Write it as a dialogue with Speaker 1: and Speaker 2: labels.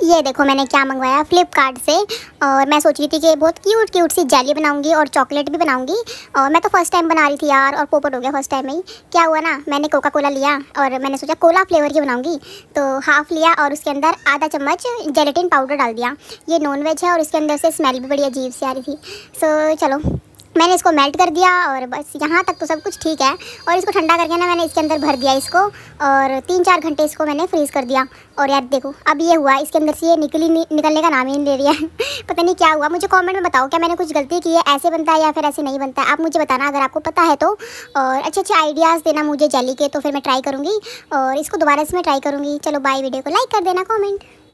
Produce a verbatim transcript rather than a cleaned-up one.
Speaker 1: ये देखो मैंने क्या मंगवाया फ्लिपकार्ट से। और मैं सोच रही थी कि बहुत क्यूट क्यूट सी जेली बनाऊंगी और चॉकलेट भी बनाऊंगी। और मैं तो फर्स्ट टाइम बना रही थी यार, और पोपट हो गया फर्स्ट टाइम में ही। क्या हुआ ना, मैंने कोका कोला लिया और मैंने सोचा कोला फ्लेवर की बनाऊंगी, तो हाफ़ लिया और उसके अंदर आधा चम्मच जेलेटिन पाउडर डाल दिया। ये नॉन वेज है और इसके अंदर से स्मेल भी बड़ी अजीब सी आ रही थी। सो चलो मैंने इसको मेल्ट कर दिया और बस यहाँ तक तो सब कुछ ठीक है। और इसको ठंडा करके ना मैंने इसके अंदर भर दिया इसको, और तीन चार घंटे इसको मैंने फ्रीज़ कर दिया। और यार देखो अब ये हुआ, इसके अंदर से ये निकली निकलने का नाम ही नहीं ले रही है पता नहीं क्या हुआ। मुझे कमेंट में बताओ क्या मैंने कुछ गलती की है, ऐसे बनता है या फिर ऐसे नहीं बनता है, आप मुझे बताना अगर आपको पता है तो। और अच्छे अच्छे आइडियाज़ देना मुझे जेली के, तो फिर मैं ट्राई करूँगी और इसको दोबारा से मैं ट्राई करूँगी। चलो बाय, वीडियो को लाइक कर देना, कॉमेंट।